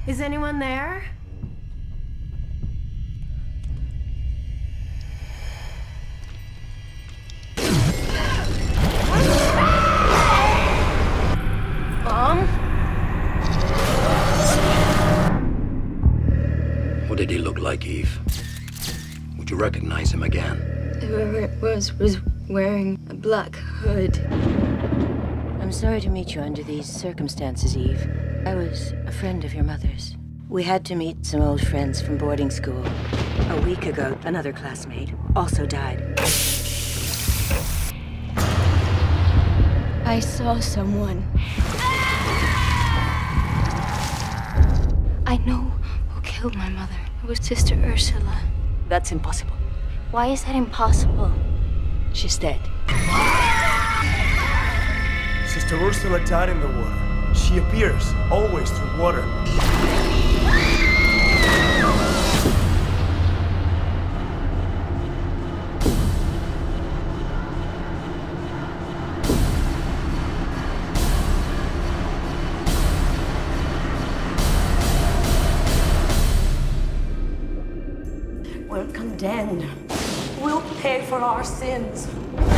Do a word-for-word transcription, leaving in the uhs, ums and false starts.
Is anyone there? Mom? What did he look like, Eve? Would you recognize him again? Whoever it was was wearing a black hood. I'm sorry to meet you under these circumstances, Eve. I was a friend of your mother's. We had to meet some old friends from boarding school. A week ago, another classmate also died. I saw someone. I know who killed my mother. It was Sister Ursula. That's impossible. Why is that impossible? She's dead. Sister Ursula died in the water. She appears always through water. We're condemned. We'll pay for our sins.